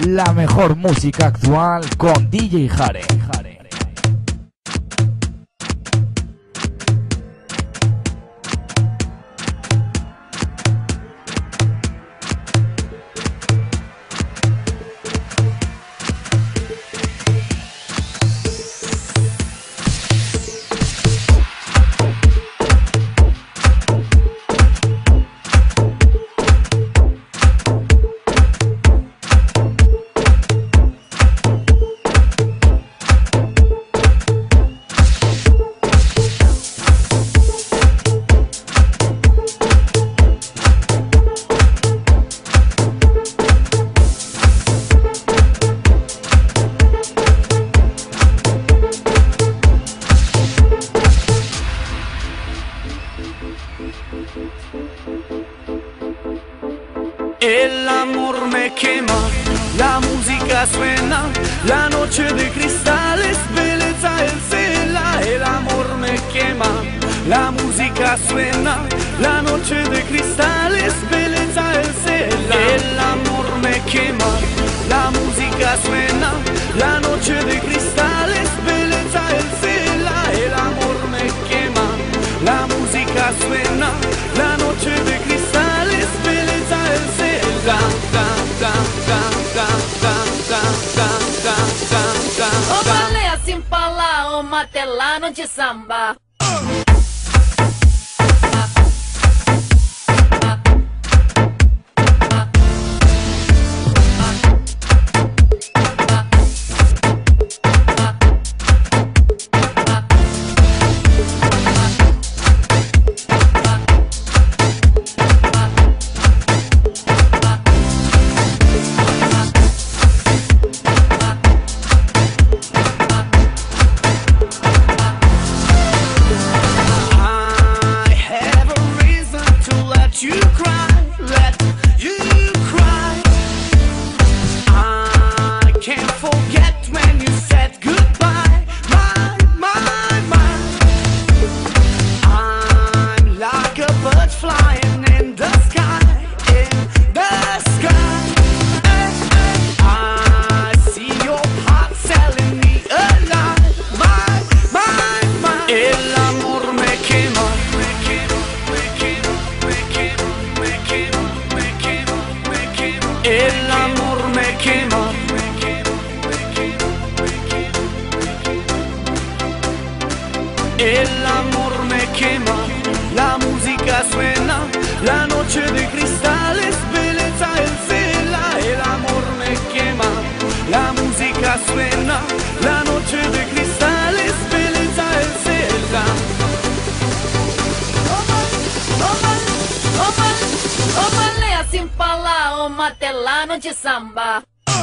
La mejor música actual con DJ Jare. El amor me quema, la música suena, la noche de cristales, belleza en cela. El amor me quema, la música suena, la noche de cristales, belleza en cela. El amor me quema, la música suena, la noche de cristales, belleza en cela. El amor me quema, la música suena, la noche de cristales, belleza en cela. Ô baleia assim pra lá, ô matelano de samba. El amor me quema, el amor me quema, la música suena, la noche de cristales, belleza en cela. El amor me quema, la música suena, la noche de cristales, belleza en cela. Ô baleia assim pra lá, ô matelano de samba.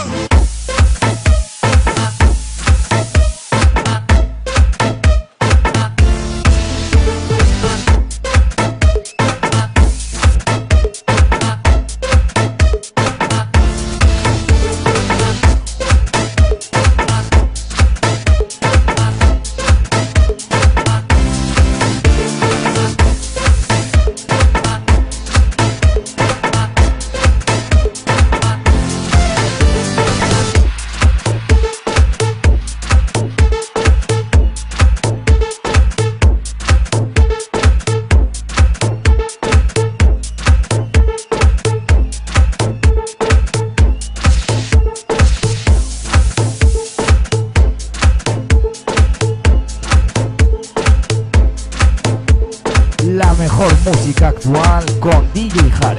La mejor música actual con DJ Jare.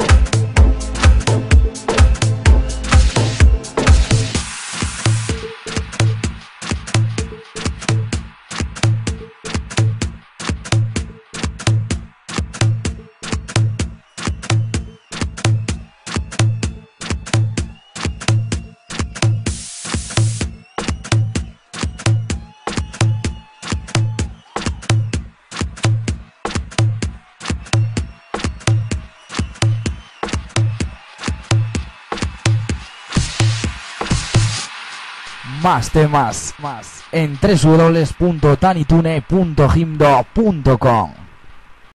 Más temas en www.tanitune.gimdo.com.